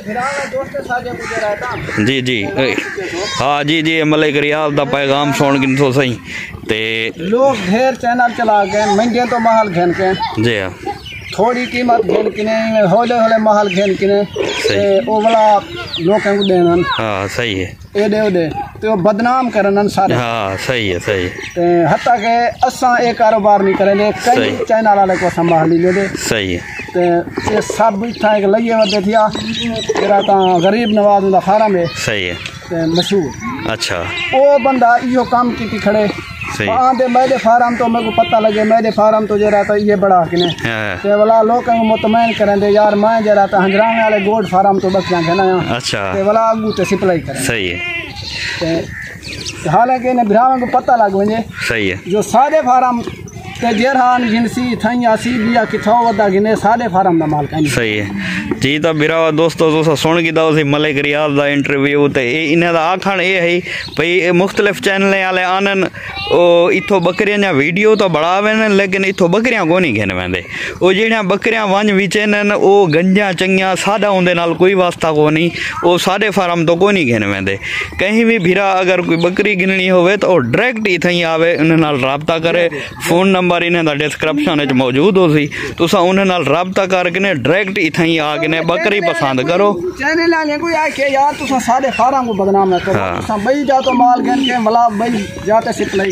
जी जी हाँ जी जी मलिक रियाज दा पैगाम सुन गिन तो सही ते लोग ढेर चैनल चला के महंगे तो महल घेन के जी हाँ थोड़ी कीमत घेन किने होले होले महल घेन किने ओ वाला लोग को देना हाँ सही है एडे ओडे तो बदनाम करन सारे हाँ सही है ते हत्ता के असा एक कारोबार नहीं करेंगे कई चैनल वाले को संभाल ले सही है ते सब इतना एक लगे वदे थिया तेरा ता गरीब नवाज दा फार्म है सही है ते मशहूर अच्छा ओ बंदा इहो काम की खड़े आंदे मेरे फार्म तो मेरे को पता लगे मेरे फार्म तो जरा तो ये बड़ा किने ते वाला लोग मुतमैन करेंदे यार मैं जरा तो हंजराने वाले गोड फार्म तो बच्चा है ना अच्छा ते वाला आगू ते सप्लाई करें सही है ते हालांकि ने भरावां को पता लग वने सही है जो सादे फार्म ते जेरहान गिनसी थैया सी बिया किथो वदा गिने सादे फार्म दा माल कानी सही है जी तो बिरावा दोस्तों तुसा सुन गिदा उसी मलिक रियाज दा इंटरव्यू ते इन्हें दा आखण ये है भई मुख्तलिफ चैनल वाले आनन ओ इथो बकरियां जा वीडियो तो बढ़ावे लेकिन इथो बकरियां कोनी घेन वेंदे ओ जेड़ा बकरियां वंज विचेन ओ गंजा चंगिया सादा उनदे नाल कोई वास्ता कोनी ओ सादे फार्म तो कोनी घेन वेंदे कहीं भी भिरा अगर कोई बकरी गिननी होवे तो डायरेक्ट इथई आवे उन नाल राबता करे फोन नंबर इन्हें दा डिस्क्रिप्शन विच मौजूद हो सी तुसा उन नाल राबता करके ने डायरेक्ट इथई आ के ने बकरी पसंद करो चैनल वाले कोई आके यार तुसा सादे फार्म को बदनाम न करो तुसा बई जा तो माल घेन के मला बई जाते सप्लाई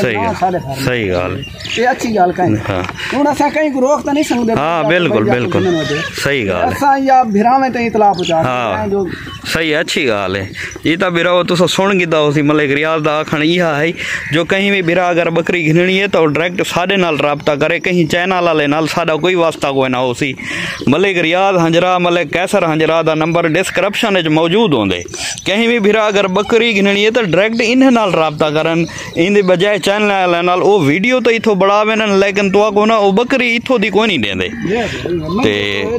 सही गाल ये अच्छी गाल कहीं हुन असा कहीं को रोक तो नहीं सकदे हां बिल्कुल बिल्कुल सही गाल असा या भिरावे ते इतला पहुंचा हां जो सही अच्छी गाल है ये तो बिराओ तुस सुन गिदा उसी मलिक रियाज दा आखण इहा है जो कहीं भी बिरा अगर बकरी घिननी है तो डायरेक्ट साडे नाल राबता करे कहीं चैनल वाले नाल साडा कोई वास्ता कोई ना होसी मलिक रियाज हंजरा मलिक कैसर हंजरा दा नंबर डिस्क्रिप्शन विच मौजूद होंदे कहीं भी बिरा अगर बकरी घिननी है तो डायरेक्ट इन्हें नाल राबता करन इंदे बजाय चैनल वाले नाल ओ वीडियो तो इथो बढ़ावे न लेकिन तो को ना ओ बकरी इथो दी कोई नहीं देंदे ते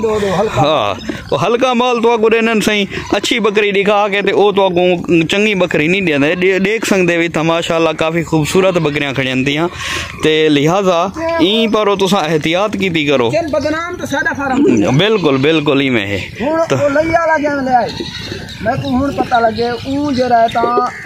हां ओ हल्का माल तो को देन सही अच्छी बकरी दिखा के ते ओ तो को चंगी बकरी नहीं देंदे देख सकदे भी था माशाल्लाह काफी खूबसूरत बकरियां खड़ियंदियां ते लिहाजा ई पर तुसा एहतियात कीती करो बदनाम तो सादा फार्म बिल्कुल बिल्कुल ही में है तो लैया ला जान ले आई मैं को हुन पता लगे ऊ जे रहता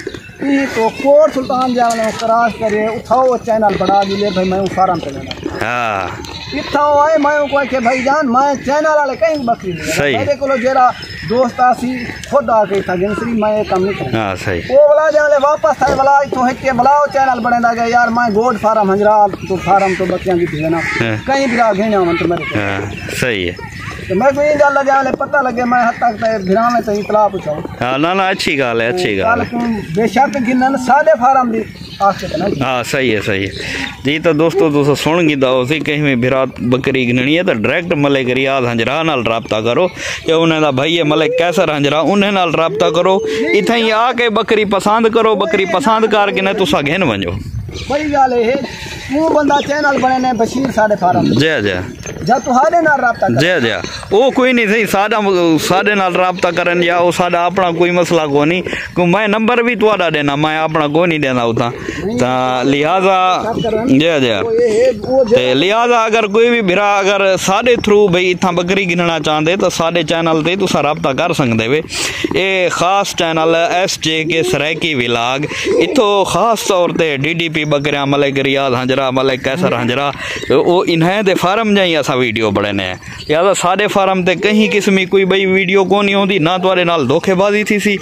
ई तो कोट सुल्तान जाने क्रॉस करे उठाओ चैनल बढ़ा दिले भाई मैं फार्म पे लेना हां इतना आए मैं को के भाई जान मैं चैनल वाले कहीं बकरी मेरे को जेरा दोस्त आसी खुद आ गई था जिनसरी मैं काम नहीं कर हां सही वो वाला जाने वापस आए वाला तो है के बुलाओ चैनल बनेदा गया यार मैं गोड फार्म हंजरा तो फार्म तो बच्चियां की थी ना कहीं भी आ घेना मन तो मेरे हां सही है तो मैं कोई गल जाने पता लगे मैं हद तक भिरा में तो इतला पूछाऊं हां ना अच्छी गाल है अच्छी गाल है बेशक गिनन सादे फार्म दी हाँ सही है जी तो दोस्तों तुस सुन गिदा उसी कहीं भी भिरा बकरी गिननी है तो डायरेक्ट मलिक रियाज हंजरा नाल राबता करो या उन्हें दा भाई है मलिक कैसर हंजरा उन्हें नाल राबता करो इथई आके बकरी पसंद करो बकरी पसंद करके ने तुसा घेन वंजो बड़ी गाल है तू बंदा चैनल बने ने बशीर साडे फार्म जय जय जा तुम्हारे नाल राबता कर जय जय ओ कोई नहीं सही साडे नाल राबता करन या ओ साडा अपना कोई मसला कोनी को मैं नंबर भी तुआडा देना मैं अपना को नहीं देना उता ता लिहाजा जय जय ते लिहाजा अगर कोई भी भिरा अगर साडे थ्रू भाई इथा बकरी गिनना चाहते तो साडे चैनल ते तुसा राबता कर सकदे वे ए खास चैनल SJK सरैकी व्लॉग इथो खास तौर ते DDP बकरियां मलिक रियाज हंजरा मलिक कैसर हंजरा ओ इन्हें दे फार्म जाई असा वीडियो बड़े लिहाजा साडे फार्म ते कहीं किस्म कोई बई वीडियो को नहीं होती ना तुआरे नाल धोखेबाजी थी सी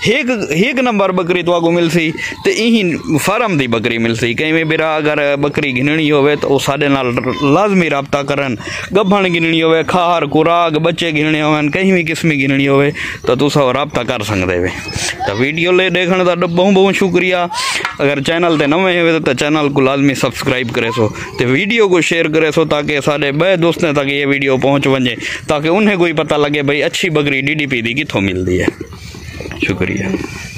एक नंबर बकरी तो को मिल सी ते यही फार्म दी बकरी मिल सी कहीं में बिरा अगर बकरी गिननी होवे तो साडे नाल लाजमी राबता करन गभण गिननी होवे खार खुराक बच्चे गिनने होवन कहीं भी किस्म गिननी होवे तो तुसा राबता कर सकदे वे तो वीडियो ले देखने का बहुत बहुत शुक्रिया अगर चैनल ते नवे हो तो चैनल को लाजमी सब्सक्राइब करे सो तो वीडियो को शेयर करे सो ताकि सारे बे दोस्तों तक ये वीडियो पहुँच वजे ताकि उन्हें कोई पता लगे भाई अच्छी बकरी DDP दी कितों मिलती है शुक्रिया।